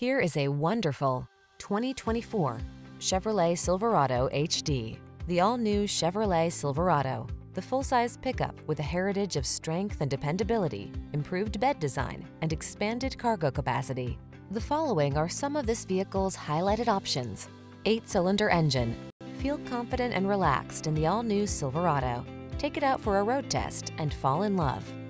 Here is a wonderful 2024 Chevrolet Silverado HD. The all-new Chevrolet Silverado, the full-size pickup with a heritage of strength and dependability, improved bed design, and expanded cargo capacity. The following are some of this vehicle's highlighted options: 8-cylinder engine. Feel confident and relaxed in the all-new Silverado. Take it out for a road test and fall in love.